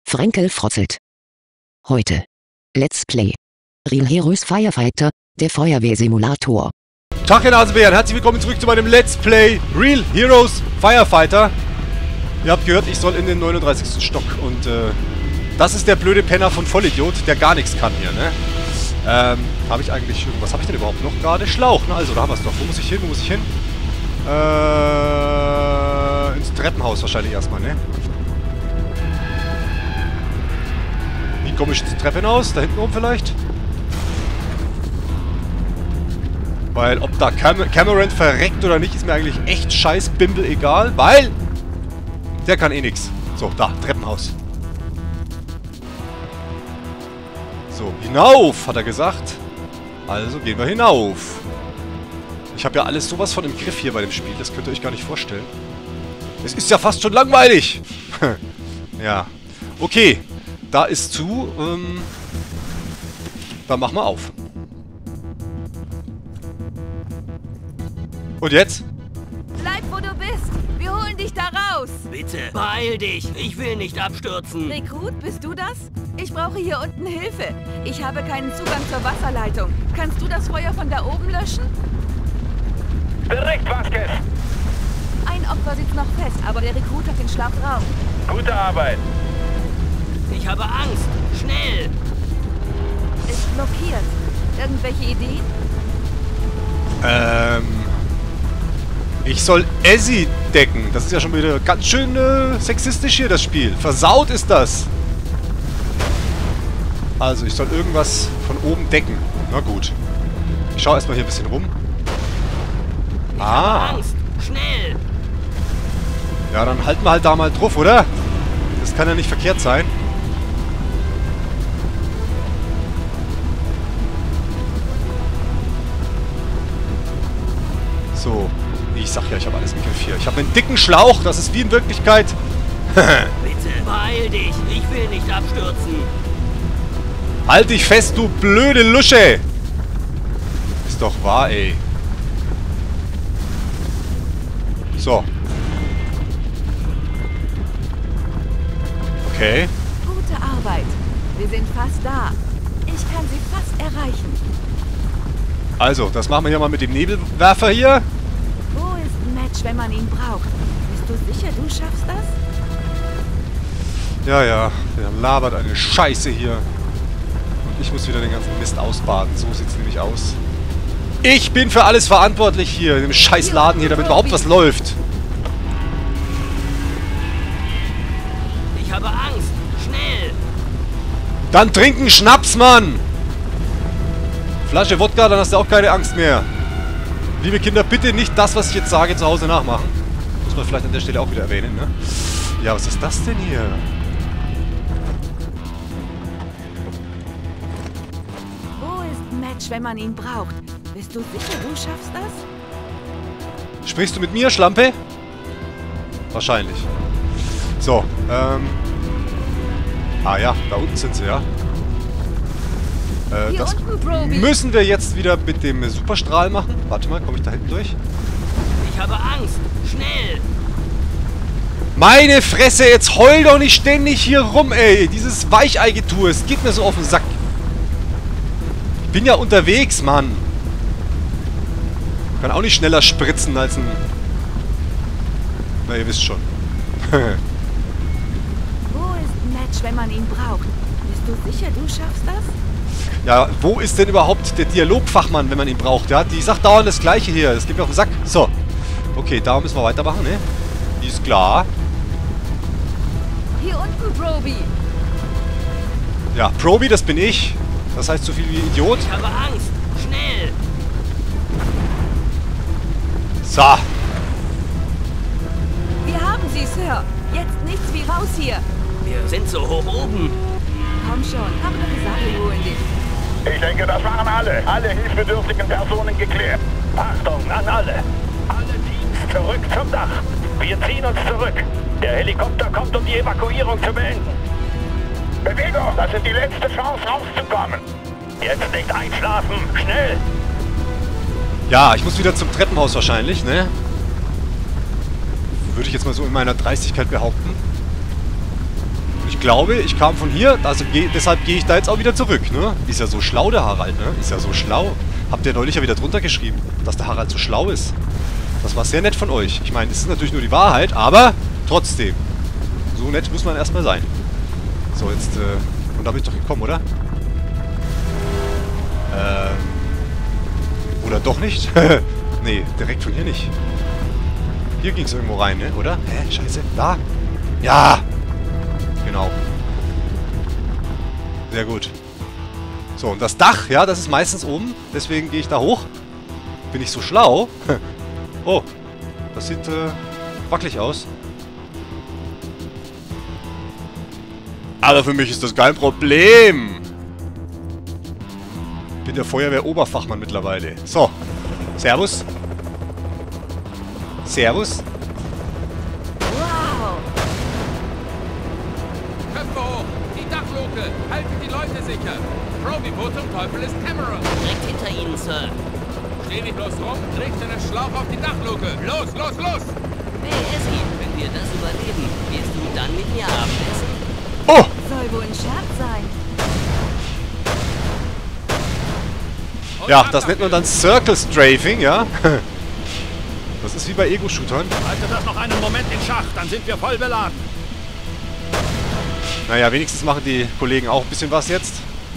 Frenkel frotzelt. Heute. Let's Play. Real Heroes Firefighter, der Feuerwehrsimulator. Tag, ihr Nasebären, herzlich willkommen zurück zu meinem Let's Play Real Heroes Firefighter. Ihr habt gehört, ich soll in den 39. Stock und das ist der blöde Penner von Vollidiot, der gar nichts kann hier, ne? Habe ich eigentlich was habe ich denn überhaupt noch gerade? Schlauch, ne? Also, da haben wir es doch. Wo muss ich hin? Wo muss ich hin? Ins Treppenhaus wahrscheinlich erstmal, ne? Wie komme ich ins Treppenhaus? Da hinten oben vielleicht? Weil, ob da Cameron verreckt oder nicht, ist mir eigentlich echt scheiß Bimbel egal, weil der kann eh nix. So, da, Treppenhaus. So, hinauf, hat er gesagt. Also gehen wir hinauf. Ich habe ja alles sowas von im Griff hier bei dem Spiel, das könnt ihr euch gar nicht vorstellen. Es ist ja fast schon langweilig. Ja, okay. Da ist zu. Dann machen wir auf. Und jetzt? Bleib, wo du bist. Wir holen dich da raus. Bitte, beeil dich. Ich will nicht abstürzen. Rekrut, bist du das? Ich brauche hier unten Hilfe. Ich habe keinen Zugang zur Wasserleitung. Kannst du das Feuer von da oben löschen? Direkt, Vasquez. Ein Opfer sitzt noch fest, aber der Rekrut hat den Schlaf drauf. Gute Arbeit. Ich habe Angst. Schnell. Ist blockiert. Irgendwelche Ideen? Ich soll Essie decken. Das ist ja schon wieder ganz schön sexistisch hier, das Spiel. Versaut ist das. Also, ich soll irgendwas von oben decken. Na gut. Ich schaue erstmal hier ein bisschen rum. Ich habe Angst. Schnell. Ja, dann halten wir halt da mal drauf, oder? Das kann ja nicht verkehrt sein. So. Ich sag ja, ich habe alles im Griff hier. Ich habe einen dicken Schlauch. Das ist wie in Wirklichkeit. Bitte, beeil dich. Ich will nicht abstürzen. Halt dich fest, du blöde Lusche! Ist doch wahr, ey. So. Okay. Gute Arbeit. Wir sind fast da. Ich kann sie fast erreichen. Also, das machen wir hier mal mit dem Nebelwerfer hier. Wo ist Match, wenn man ihn braucht? Bist du sicher, du schaffst das? Ja, ja. Der labert eine Scheiße hier. Und ich muss wieder den ganzen Mist ausbaden. So sieht's nämlich aus. Ich bin für alles verantwortlich hier, in dem scheiß Laden hier, damit überhaupt was läuft. Ich habe Angst. Schnell. Dann trinken Schnaps, Mann! Flasche Wodka, dann hast du auch keine Angst mehr. Liebe Kinder, bitte nicht das, was ich jetzt sage, zu Hause nachmachen. Muss man vielleicht an der Stelle auch wieder erwähnen, ne? Ja, was ist das denn hier? Wo ist Match, wenn man ihn braucht? Bist du sicher, du schaffst das? Sprichst du mit mir, Schlampe? Wahrscheinlich. So, ah ja, da unten sind sie, ja. Das müssen wir jetzt wieder mit dem Superstrahl machen. Warte mal, komme ich da hinten durch? Ich habe Angst. Schnell. Meine Fresse, jetzt heul doch nicht ständig hier rum, ey. Dieses Weicheigetue, es geht mir so auf den Sack. Ich bin ja unterwegs, Mann. Kann auch nicht schneller spritzen als ein... Na, ihr wisst schon. Wo ist Match, wenn man ihn braucht? Bist du sicher, du schaffst das? Ja, wo ist denn überhaupt der Dialogfachmann, wenn man ihn braucht? Ja, die sagt dauernd das Gleiche hier. Das geht mir auf den Sack. So. Okay, da müssen wir weitermachen, ne? Ist klar. Hier unten, Proby. Ja, Proby, das bin ich. Das heißt so viel wie Idiot. Ich habe Angst. Schnell. So. Wir haben sie, Sir. Jetzt nichts wie raus hier. Wir sind so hoch oben. Komm schon, habe doch gesagt, wir holen dich. Ich denke, das waren alle. Alle hilfsbedürftigen Personen geklärt. Achtung an alle. Alle Teams zurück zum Dach. Wir ziehen uns zurück. Der Helikopter kommt, um die Evakuierung zu beenden. Bewegung, das ist die letzte Chance, rauszukommen. Jetzt nicht einschlafen. Schnell. Ja, ich muss wieder zum Treppenhaus wahrscheinlich, ne? Würde ich jetzt mal so in meiner Dreistigkeit behaupten. glaube, ich kam von hier, also deshalb gehe ich da jetzt auch wieder zurück, ne? Ist ja so schlau, der Harald, ne? Ist ja so schlau. Habt ihr neulich ja wieder drunter geschrieben, dass der Harald so schlau ist. Das war sehr nett von euch. Ich meine, das ist natürlich nur die Wahrheit, aber trotzdem. So nett muss man erstmal sein. So, jetzt, und da bin ich doch gekommen, oder? Oder doch nicht? Nee, direkt von hier nicht. Hier ging es irgendwo rein, ne? Oder? Hä? Scheiße. Da? Ja! Genau. Sehr gut. So, und das Dach, ja, das ist meistens oben. Deswegen gehe ich da hoch. Bin ich so schlau? Oh, das sieht wackelig aus. Aber für mich ist das kein Problem. Ich bin der Feuerwehr-Oberfachmann mittlerweile. So, Servus. Servus. Wow! Köpfe hoch! Die Dachluke! Haltet die Leute sicher! Proby, wo zum Teufel ist Cameron? Direkt hinter Ihnen, Sir. Steh nicht bloß rum, richte den Schlauch auf die Dachluke! Los, los, los! Hey, Essie, wenn wir das überleben, gehst du dann mit mir Abendessen? Oh! Soll wohl ein Scherz sein. Und Ja, ab das nennt man dafür. dann Circle Strafing, ja? Das ist wie bei Ego-Shootern. Halte das noch einen Moment in Schach, dann sind wir voll beladen. Naja, wenigstens machen die Kollegen auch ein bisschen was jetzt.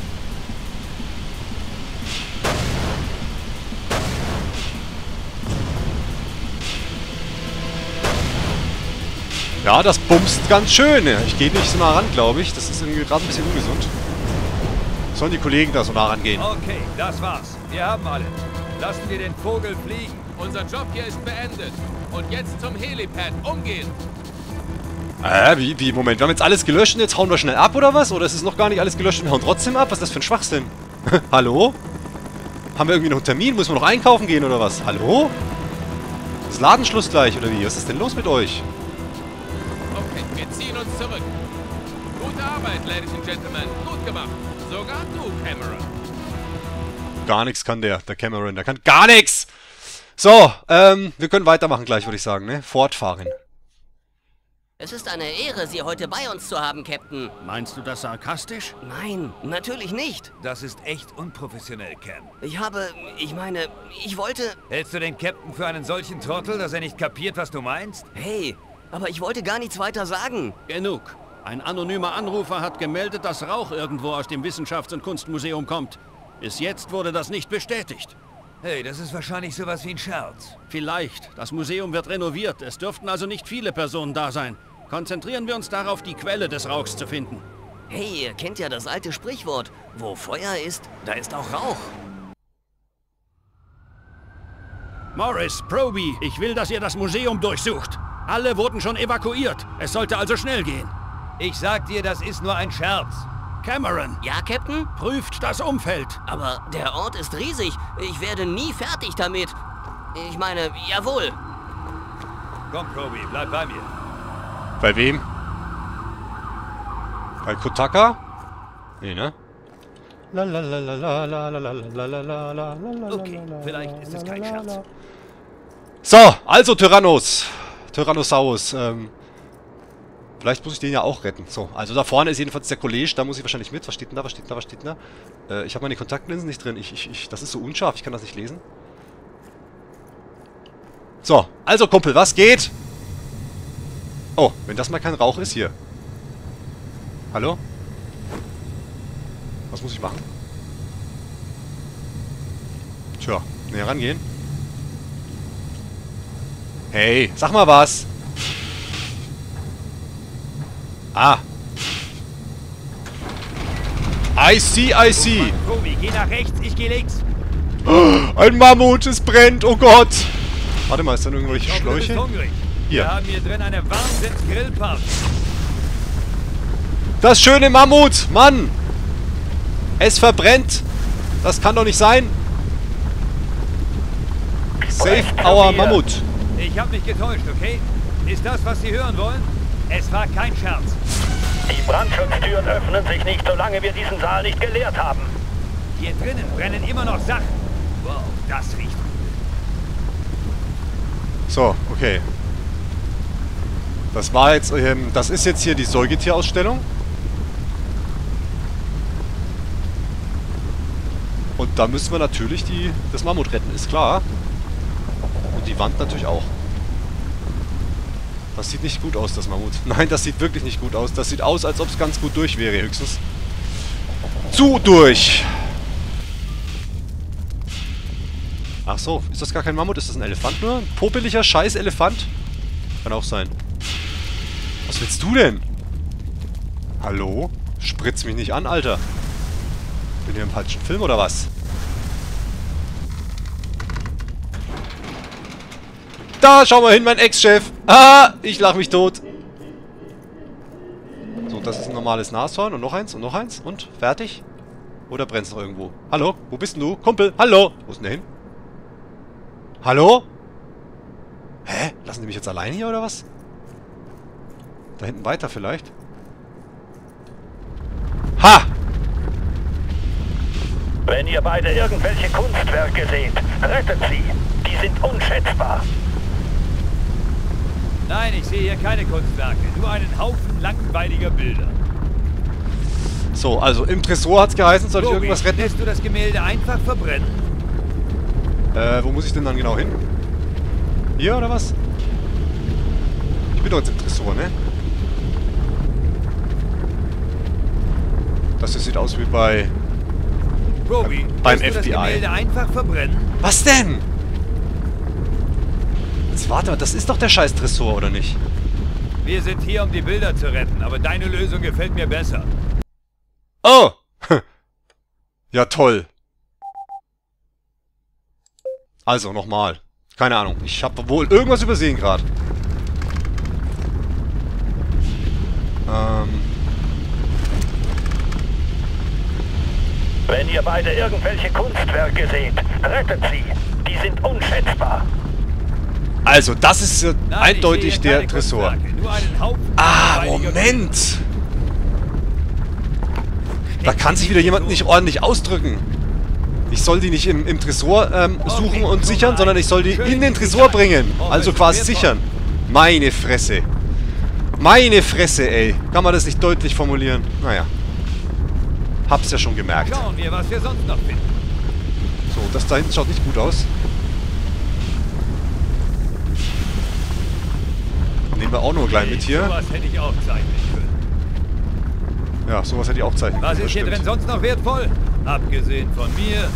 Ja, das bumst ganz schön. Ich gehe nicht so nah ran, glaube ich. Das ist irgendwie gerade ein bisschen ungesund. Sollen die Kollegen da so nah rangehen? Okay, das war's. Wir haben alle. Lassen wir den Vogel fliegen. Unser Job hier ist beendet. Und jetzt zum Helipad. Umgehend. Wie? Moment, wir haben jetzt alles gelöscht und jetzt hauen wir schnell ab, oder was? Oder ist es noch gar nicht alles gelöscht und wir hauen trotzdem ab? Was ist das für ein Schwachsinn? Hallo? Haben wir irgendwie noch einen Termin? Müssen wir noch einkaufen gehen, oder was? Hallo? Ist Ladenschluss gleich, oder wie? Was ist denn los mit euch? Okay, wir ziehen uns zurück. Gute Arbeit, Ladies and Gentlemen. Gut gemacht. Sogar du, Cameron. Gar nichts kann der Cameron. Der kann gar nichts! So, wir können weitermachen gleich, würde ich sagen, ne? Fortfahren. Es ist eine Ehre, Sie heute bei uns zu haben, Captain. Meinst du das sarkastisch? Nein, natürlich nicht. Das ist echt unprofessionell, Cam. Ich wollte... Hältst du den Captain für einen solchen Trottel, dass er nicht kapiert, was du meinst? Hey, aber ich wollte gar nichts weiter sagen. Genug. Ein anonymer Anrufer hat gemeldet, dass Rauch irgendwo aus dem Wissenschafts- und Kunstmuseum kommt. Bis jetzt wurde das nicht bestätigt. Hey, das ist wahrscheinlich sowas wie ein Scherz. Vielleicht. Das Museum wird renoviert. Es dürften also nicht viele Personen da sein. Konzentrieren wir uns darauf, die Quelle des Rauchs zu finden. Hey, ihr kennt ja das alte Sprichwort. Wo Feuer ist, da ist auch Rauch. Morris, Proby, ich will, dass ihr das Museum durchsucht. Alle wurden schon evakuiert. Es sollte also schnell gehen. Ich sag dir, das ist nur ein Scherz. Cameron, Ja, Captain? prüft das Umfeld. Aber der Ort ist riesig. Ich werde nie fertig damit. Ich meine, jawohl. Komm, Proby, bleib bei mir. Bei wem? Bei Kotaka? Nee, ne? Okay, vielleicht ist es kein Scherz. So, also Tyrannosaurus. Vielleicht muss ich den ja auch retten. So, also da vorne ist jedenfalls der Kollege, da muss ich wahrscheinlich mit. Was steht denn da, was steht denn da, was steht denn da? Ich habe meine Kontaktlinsen nicht drin. Das ist so unscharf, ich kann das nicht lesen. So, also Kumpel, was geht? Oh, wenn das mal kein Rauch ist hier. Hallo? Was muss ich machen? Tja, näher rangehen. Hey, sag mal was. Ah. I see, I see. Proby, geh nach rechts, ich geh links. Ein Mammut, es brennt, oh Gott. Warte mal, ist da irgendwelche Ich hoffe, du bist Schläuche? hungrig. Hier. Wir haben hier drin eine Wahnsinns-Grillparty. Das schöne Mammut, Mann. Es verbrennt. Das kann doch nicht sein. Save our Mammut. Ich habe mich getäuscht, okay? Ist das, was Sie hören wollen? Es war kein Scherz. Die Brandschutztüren öffnen sich nicht, solange wir diesen Saal nicht geleert haben. Hier drinnen brennen immer noch Sachen. Wow, das riecht gut. So, okay. Das war jetzt, das ist jetzt hier die Säugetierausstellung. Und da müssen wir natürlich das Mammut retten, ist klar. Und die Wand natürlich auch. Das sieht nicht gut aus, das Mammut. Nein, das sieht wirklich nicht gut aus. Das sieht aus, als ob es ganz gut durch wäre, höchstens. Zu durch! Ach so, ist das gar kein Mammut? Ist das ein Elefant nur? Ein popeliger Scheiß-Elefant? Kann auch sein. Was willst du denn? Hallo? Spritz mich nicht an, Alter. Bin hier im falschen Film oder was? Da, schau mal hin, mein Ex-Chef. Ah, ich lach mich tot. So, das ist ein normales Nashorn. Und noch eins und noch eins. Und fertig? Oder brennt's noch irgendwo? Hallo? Wo bist denn du? Kumpel, hallo? Wo ist denn der hin? Hallo? Hä? Lassen die mich jetzt allein hier oder was? Da hinten weiter vielleicht? Ha! Wenn ihr beide irgendwelche Kunstwerke seht, rettet sie. Die sind unschätzbar. Nein, ich sehe hier keine Kunstwerke. Nur einen Haufen langweiliger Bilder. So, also im Tresor hat's geheißen, soll ich irgendwas retten? Lässt du das Gemälde einfach verbrennen? Wo muss ich denn dann genau hin? Hier oder was? Ich bin doch jetzt im Tresor, ne? Das hier sieht aus wie beim lässt du FBI. das Gemälde einfach verbrennen? Was denn? Jetzt warte mal, das ist doch der scheiß Tresor, oder nicht? Wir sind hier, um die Bilder zu retten, aber deine Lösung gefällt mir besser. Oh! Ja, toll. Also, nochmal. Keine Ahnung. Ich habe wohl irgendwas übersehen gerade. Wenn ihr beide irgendwelche Kunstwerke seht, rettet sie. Die sind unschätzbar. Also, das ist Nein, eindeutig ich sehe hier der keine Tresor. Kunstwerke, nur einen Haufen Ah, langweiliger Moment! Da kann sich wieder jemand nicht ordentlich ausdrücken. Ich soll die nicht im Tresor suchen und sichern, sondern ich soll die in den Tresor bringen. Also quasi sichern. Meine Fresse. Meine Fresse, ey. Kann man das nicht deutlich formulieren? Naja. Hab's ja schon gemerkt. Schauen wir, was wir sonst noch finden. So, das da hinten schaut nicht gut aus. Nehmen wir auch nur gleich mit hier. Sowas hätte ich auch zeichnen können. Ja, sowas hätte ich auch zeichnen können. Was ist hier drin sonst noch wertvoll? Abgesehen von mir.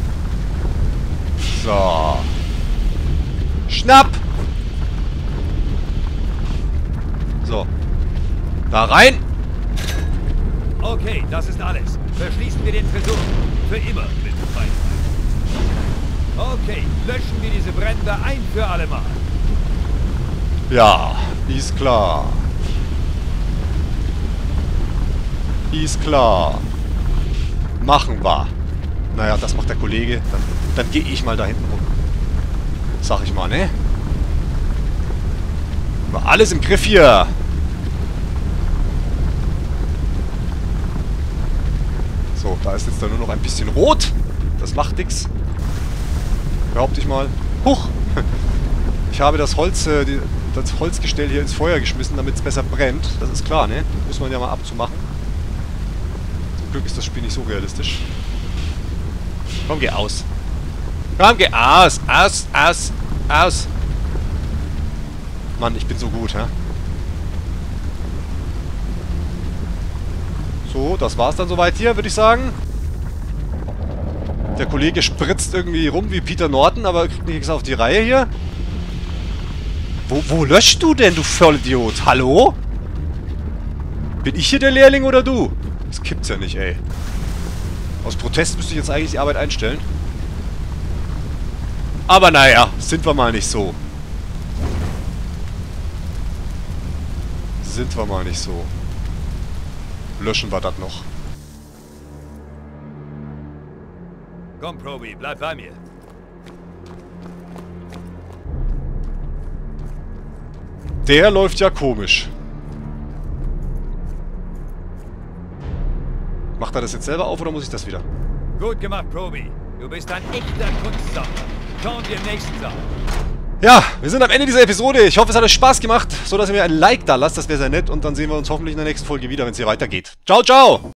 So. Schnapp! So. Da rein! Okay, das ist alles. Verschließen wir den Tresor. Für immer, bitte, Feind. Okay, löschen wir diese Brände ein für alle Mal. Ja, ist klar. Ist klar. Machen wir. Naja, das macht der Kollege. Dann gehe ich mal da hinten rum. Sag ich mal, ne? War alles im Griff hier. So, da ist jetzt dann nur noch ein bisschen rot. Das macht nix. Behaupte ich mal. Huch! Ich habe das Holzgestell hier ins Feuer geschmissen, damit es besser brennt. Das ist klar, ne? Muss man ja mal abzumachen. Zum Glück ist das Spiel nicht so realistisch. Komm, geh aus. Komm, geh aus. Aus, aus, aus. Mann, ich bin so gut, hä? So, das war's dann soweit hier, würde ich sagen. Der Kollege spritzt irgendwie rum wie Peter Norton, aber kriegt nichts auf die Reihe hier. Wo löschst du denn, du Vollidiot? Hallo? Bin ich hier der Lehrling oder du? Das gibt's ja nicht, ey. Aus Protest müsste ich jetzt eigentlich die Arbeit einstellen. Aber naja, sind wir mal nicht so. Sind wir mal nicht so. Löschen wir das noch. Komm, Proby, bleib bei mir. Der läuft ja komisch. Macht er das jetzt selber auf oder muss ich das wieder? Gut gemacht, Proby. Du bist ein echter Kunstsammler. Schauen wir im nächsten Saal. Ja, wir sind am Ende dieser Episode. Ich hoffe, es hat euch Spaß gemacht, so dass ihr mir ein Like da lasst. Das wäre sehr nett. Und dann sehen wir uns hoffentlich in der nächsten Folge wieder, wenn es hier weitergeht. Ciao, ciao!